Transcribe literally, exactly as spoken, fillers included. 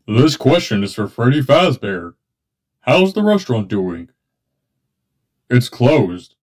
This question is for Freddy Fazbear. How's the restaurant doing? It's closed.